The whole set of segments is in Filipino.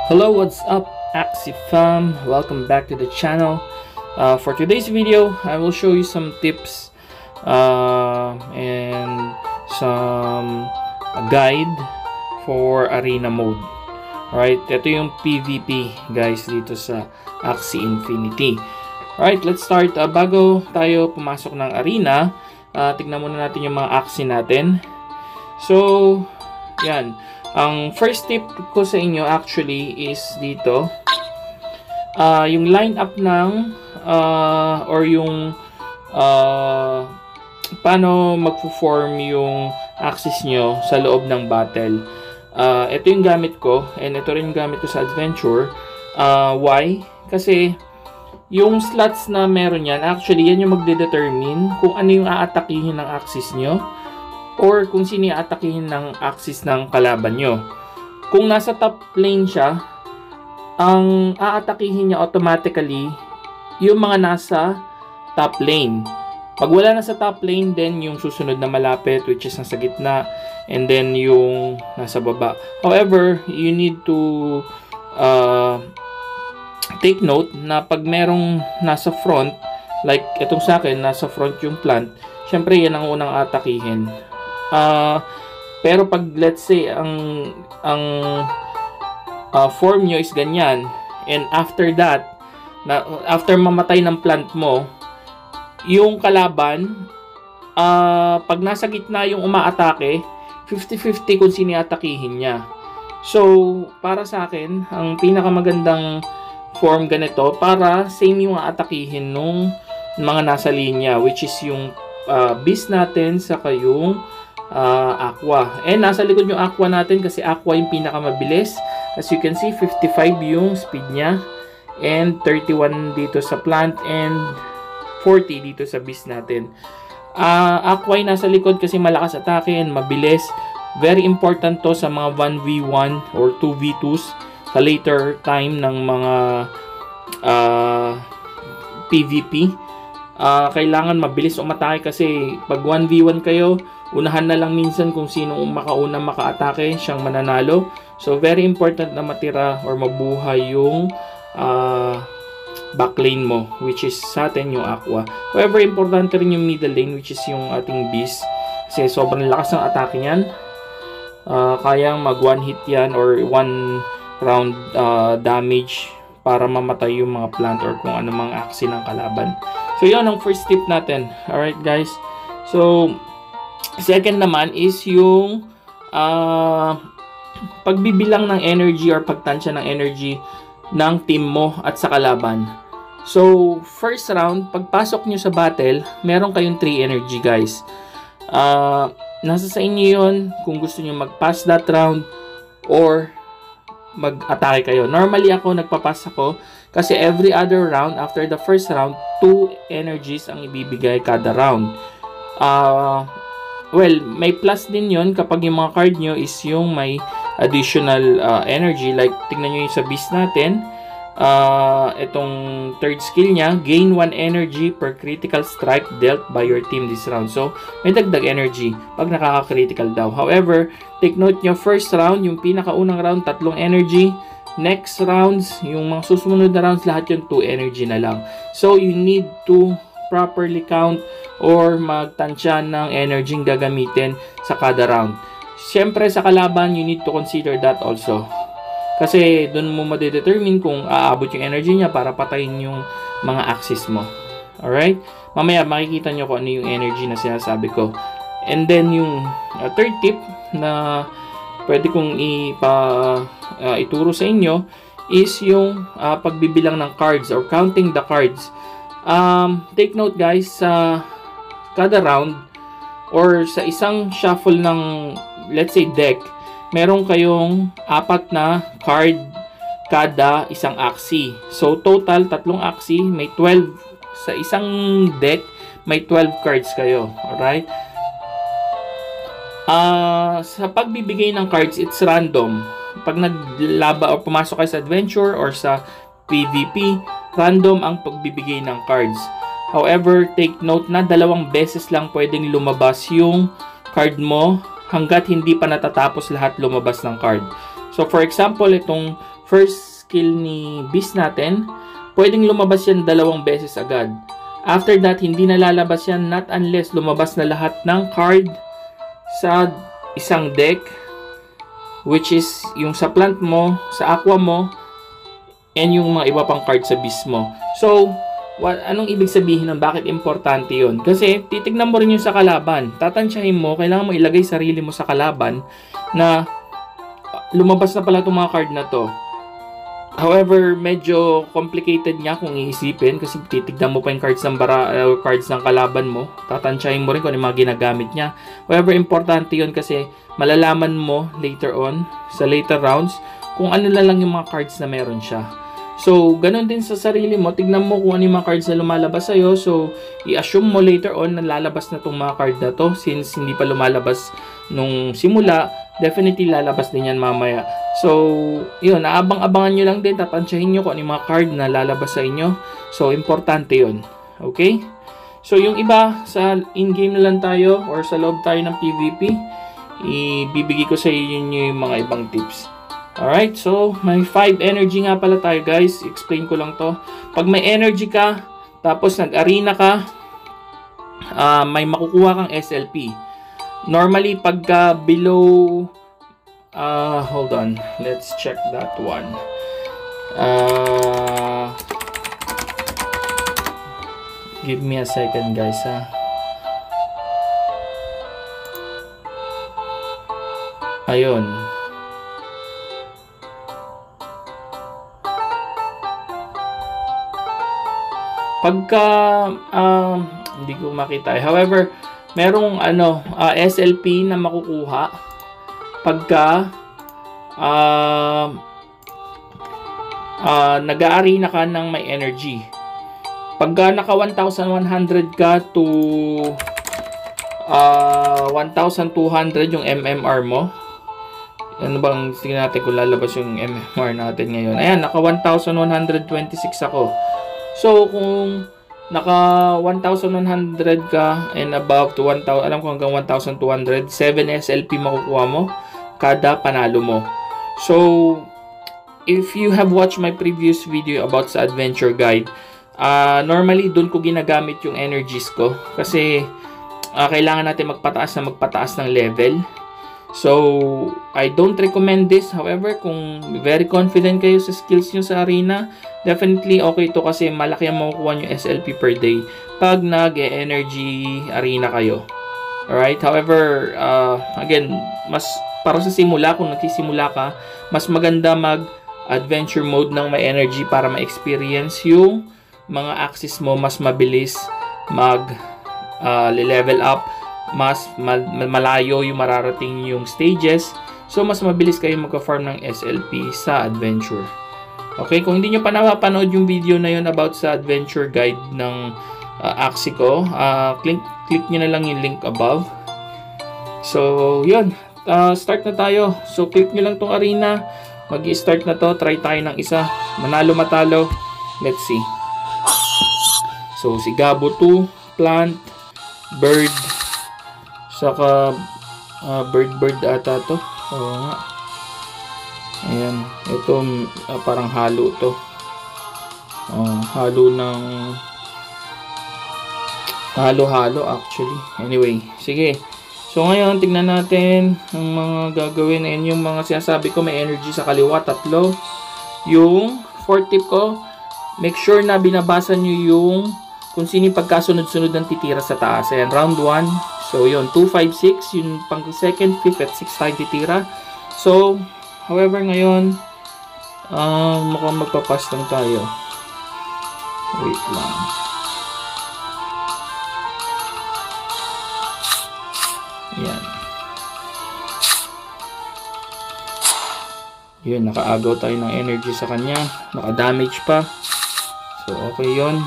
Hello, what's up, Axie fam? Welcome back to the channel. For today's video, I will show you some tips and some guide for arena mode. Alright, ito yung PvP guys dito sa Axie Infinity. Alright, let's start. Bago tayo pumasok ng arena, tignan muna natin yung mga Axie natin. So, yan. Ang first tip ko sa inyo actually is dito. Yung line-up ng or yung paano magpo-form yung axis nyo sa loob ng battle. Ito yung gamit ko and ito rin yung gamit ko sa adventure. Why? Kasi yung slots na meron yan, actually yan yung magde-determine kung ano yung aatakihin ng axis nyo or kung sino yung aatakihin ng axis ng kalaban nyo. Kung nasa top lane siya, ang aatakihin niya automatically yung mga nasa top lane. Pag wala na sa top lane, then yung susunod na malapit, which is nasa gitna, and then yung nasa baba. However, you need to take note na pag merong nasa front, like itong sa akin, nasa front yung plant, syempre yan ang unang atakihin. Pero pag let's say ang form nyo is ganyan, and after that, after mamatay ng plant mo, yung kalaban, pag nasa gitna yung umaatake, 50-50 kung sino atakihin niya. So, para sa akin, ang pinakamagandang form ganito, para same yung atakihin nung mga nasa linya, which is yung beast natin, saka yung aqua. And nasa likod yung aqua natin kasi aqua yung pinakamabilis. As you can see, 55 yung speed niya, and 31 dito sa plant, and 40 dito sa beast natin. Aqua yung nasa likod kasi malakas atake and mabilis. Very important to sa mga 1v1 or 2v2s sa later time ng mga PvP. Kailangan mabilis umatake kasi pag 1v1 kayo, unahan na lang minsan kung sino makauna makaatake, siyang mananalo. So, very important na matira or mabuhay yung backlane mo, which is sa atin yung aqua. However, importante rin yung middle lane, which is yung ating beast. Kasi sobrang lakas ng atake niyan. Kayang mag one hit yan or one round damage para mamatay yung mga plant or kung ano mga axie ng kalaban. So, yun ang first tip natin. Alright guys. So, second naman is yung pagbibilang ng energy or pagtansya ng energy ng team mo at sa kalaban. So, first round, pagpasok nyo sa battle, meron kayong 3 energy guys. Nasa sa inyo yun kung gusto nyo mag-pass that round or mag-atake kayo. Normally ako, nagpapass ako kasi every other round, after the first round, 2 energies ang ibibigay kada round. Well, may plus din yun kapag yung mga card nyo is yung may additional energy. Like, tignan nyo yung sa beast natin. Itong third skill niya, gain 1 energy per critical strike dealt by your team this round. So, may dagdag energy pag nakaka-critical daw. However, take note nyo, first round, yung pinakaunang round, 3 energy. Next rounds, yung mga susunod na rounds, lahat yung 2 energy na lang. So, you need to properly count or magtansya ng energy gagamitin sa kada round. Siyempre sa kalaban, you need to consider that also. Kasi doon mo ma-determine kung aabot yung energy niya para patayin yung mga axis mo. Alright? Mamaya makikita nyo kung ano yung energy na sinasabi ko. And then yung third tip na pwede kong ituro sa inyo is yung pagbibilang ng cards or counting the cards. Take note guys, sa kada round or sa isang shuffle ng let's say deck, meron kayong 4 na card kada isang axie. So total 3 axie, may 12 sa isang deck, may 12 cards kayo. Alright? Sa pagbibigay ng cards, it's random. Pag naglaba o pumasok kayo sa adventure or sa PvP, random ang pagbibigay ng cards. However, take note na 2 beses lang pwedeng lumabas yung card mo hanggat hindi pa natatapos lahat lumabas ng card. So, for example, itong first skill ni Beast natin, pwedeng lumabas yan 2 beses agad. After that, hindi na lalabas yan not unless lumabas na lahat ng card sa isang deck, which is yung sa plant mo, sa aqua mo, and yung mga iba pang card sa beast mo. So, anong ibig sabihin ng bakit importante yun? Kasi titignan mo rin yung sa kalaban. Tatansyahin mo, kailangan mo ilagay sarili mo sa kalaban na lumabas na pala itong mga card na to. However, medyo complicated niya kung iisipin kasi titignan mo pa yung cards ng cards ng kalaban mo. Tatansyahin mo rin kung ano yung mga ginagamit niya. However, importante yun kasi malalaman mo later on, sa later rounds, kung ano na lang yung mga cards na meron siya. So, ganun din sa sarili mo. Tignan mo kung ano yung mga cards na lumalabas sa'yo. So, i-assume mo later on na lalabas na itong mga card na to. Since hindi pa lumalabas nung simula, definitely lalabas din yan mamaya. So, yun. Naabang-abangan nyo lang din. Tatansyahin nyo kung ano yung mga card na lalabas sa inyo. So, importante yun. Okay? So, yung iba, sa in-game na lang tayo or sa loob tayo ng PvP, ibibigay ko sa inyo yung mga ibang tips. Alright, so may 5 energy nga pala tayo guys. Explain ko lang to. Pag may energy ka, tapos nag-arena ka, may makukuha kang SLP. Normally, pagka below, hold on, let's check that one. Give me a second guys ha. Ayun. Pagka hindi ko makita. However, merong SLP na makukuha pagka nag-aarena ka ng may energy. Pagka naka 1,100 ka to 1,200 yung MMR mo. Ano bang tingnan natin kung lalabas yung MMR natin ngayon. Ayan, naka 1,126 ako. So, kung naka 1,100 ka and above to 1,000, alam ko hanggang 1,200, 7 SLP makukuha mo kada panalo mo. So, if you have watched my previous video about sa adventure guide, normally doon ko ginagamit yung energies ko kasi kailangan natin magpataas ng level. So, I don't recommend this. However, kung very confident kayo sa skills nyo sa arena, definitely okay to kasi malaki ang makukuha nyo SLP per day pag nag-energy arena kayo. Alright? However, again, mas para sa simula, kung nagsisimula ka, mas maganda mag-adventure mode ng may energy para ma-experience yung mga axis mo mas mabilis mag-level up. Mas malayo yung mararating yung stages. So, mas mabilis kayo magka-farm ng SLP sa adventure. Okay, kung hindi nyo pa napapanood yung video na yun about sa adventure guide ng Axie ko, click nyo na lang yung link above. So, yun. Start na tayo. So, click nyo lang tong arena. Mag-i-start na to. Try tayo ng isa. Manalo matalo. Let's see. So, si Gabo 2, Plant, Bird, saka bird ata to. Oo nga. Ayan. Ito parang halo to. Halo ng halo actually. Anyway, sige. So ngayon tingnan natin ang mga gagawin. Ayan yung mga sinasabi ko, may energy sa kaliwa, 3. Yung 4th tip ko, make sure na binabasa nyo yung kung sino yung pagkasunod-sunod ng titira sa taas. Ayan, round 1. So, yun, 2, 5, 6. Yung pang second, 5th at 6 tayo titira. So, however, ngayon, mukhang magpapas lang tayo. Wait lang. Ayan. Yun, nakaagaw tayo ng energy sa kanya. Naka-damage pa. So, okay yun.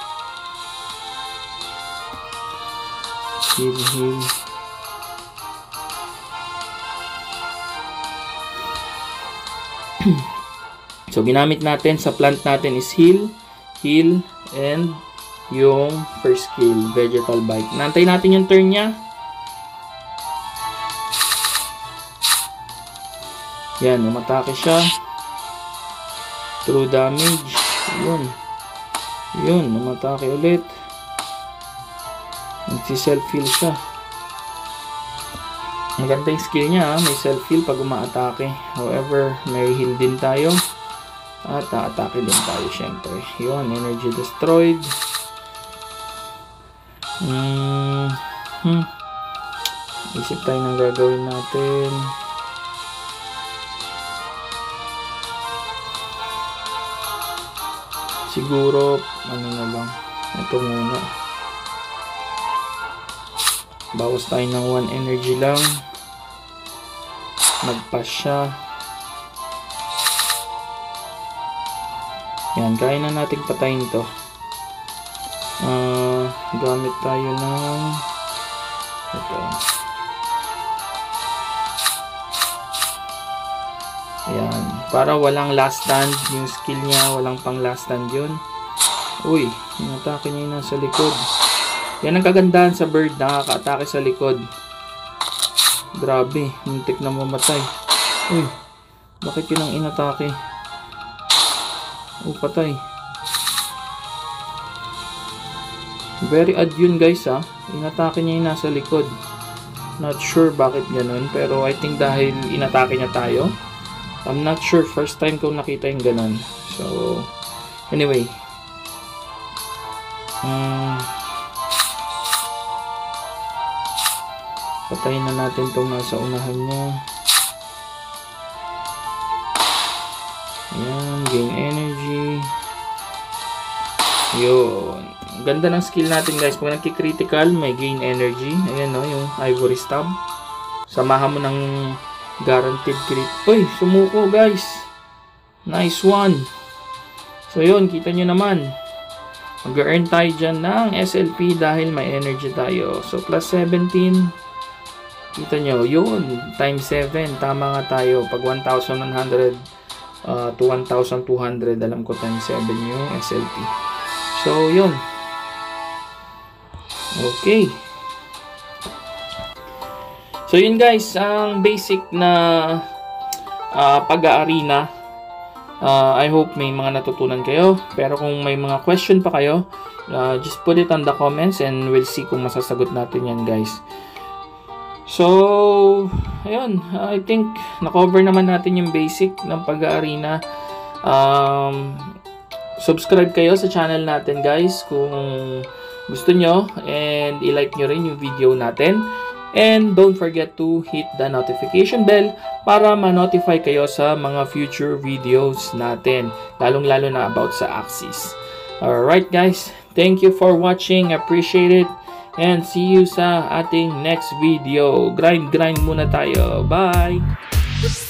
Heal. So, ginamit natin sa plant natin is heal, and yung first skill, vegetal bite. Nantay natin yung turn niya. Yan, umatake siya. True damage. Yun, namatake ulit. Nagsi-self-heal siya. Maganda yung skill niya, may self-heal pag umaatake. However, may heal din tayo. At atake din tayo syempre. Yun, energy destroyed. Isip tayo ng gagawin natin. Siguro, ano na lang. Ito muna. Bawas tayo ng 1 energy lang. Nagpass siya. Yan, kaya na nating patayin to. Gamit tayo ng ito. Yan, para walang last stand yung skill niya, walang pang last stand yun. Uy, inatake niya yung nasa likod. Yan ang kagandahan sa bird, nakaka-atake sa likod. Grabe, muntik na mamatay. Uy, bakit yun ang inatake? Patay. Very odd yun guys ha. Inatake niya yung nasa likod. Not sure bakit ganun, pero I think dahil inatake niya tayo. I'm not sure, first time ko nakita yung ganun. So, anyway. Patayin na natin itong nasa unahan niya. Ayan, gain energy. Yun. Ganda ng skill natin guys. Pag nagki-critical, may gain energy. Ayan no, yung ivory stab. Samahan mo ng guaranteed crit. Uy, sumuko guys. Nice one. So yun, kita nyo naman. Mag-earn tayo dyan ng SLP dahil may energy tayo. So plus 17. Kita nyo, yun. Times 7. Tama nga tayo. Pag 1,100 to 1,200, alam ko times 7 yung SLP. So yun. Okay. So yun guys, ang basic na pag-aarena. I hope may mga natutunan kayo. Pero kung may mga question pa kayo, just put it on the comments and we'll see kung masasagot natin yan guys. So, ayun, I think na-cover naman natin yung basic ng pag-aarena. Subscribe kayo sa channel natin guys kung gusto nyo, and i-like nyo rin yung video natin. And don't forget to hit the notification bell para ma-notify kayo sa mga future videos natin, lalong-lalo na about sa Axies. Alright guys, thank you for watching, appreciate it, and see you sa ating next video. Grind muna tayo. Bye!